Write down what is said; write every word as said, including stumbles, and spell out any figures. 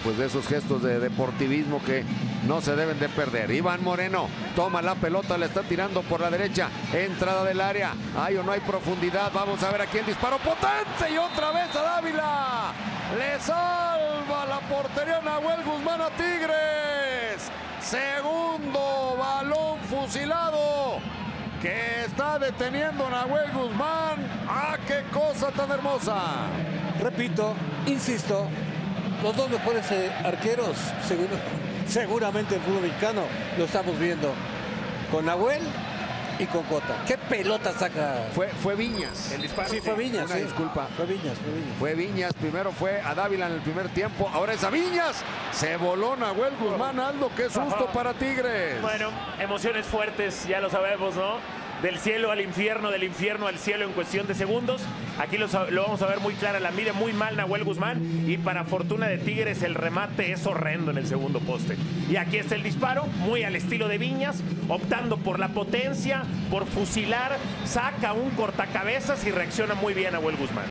pues de esos gestos de deportivismo que no se deben de perder. Iván Moreno toma la pelota, le está tirando por la derecha, entrada del área, hay o no hay profundidad, vamos a ver aquí el disparo potente y otra vez a Dávila, le salva la portería Nahuel Guzmán a Tigres, segundo balón fusilado que está deteniendo Nahuel Guzmán. ¡Ah, qué cosa tan hermosa! Repito, insisto, los dos mejores eh, arqueros, seguro, seguramente el fútbol mexicano, lo estamos viendo con Nahuel y con Cota. ¡Qué pelota saca! Fue, fue Viñas. El disparo. Sí, fue Viñas. Una sí. disculpa. Fue Viñas, fue Viñas. Fue Viñas, primero fue a Dávila en el primer tiempo, ahora es a Viñas. Se voló Nahuel Guzmán, Aldo, qué susto para Tigres. Bueno, emociones fuertes, ya lo sabemos, ¿no? Del cielo al infierno, del infierno al cielo en cuestión de segundos. Aquí lo, lo vamos a ver muy clara, la mide muy mal Nahuel Guzmán y para fortuna de Tigres el remate es horrendo en el segundo poste. Y aquí está el disparo, muy al estilo de Viñas, optando por la potencia, por fusilar, saca un cortacabezas y reacciona muy bien Nahuel Guzmán.